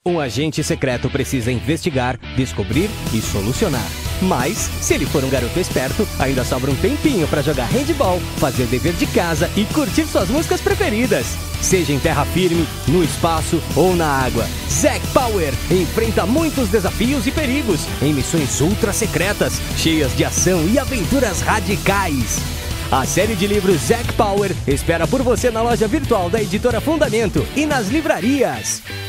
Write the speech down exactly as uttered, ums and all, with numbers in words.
Um agente secreto precisa investigar, descobrir e solucionar. Mas, se ele for um garoto esperto, ainda sobra um tempinho para jogar handball, fazer dever de casa e curtir suas músicas preferidas. Seja em terra firme, no espaço ou na água, Zack Power enfrenta muitos desafios e perigos em missões ultra secretas, cheias de ação e aventuras radicais. A série de livros Zack Power espera por você na loja virtual da Editora Fundamento e nas livrarias.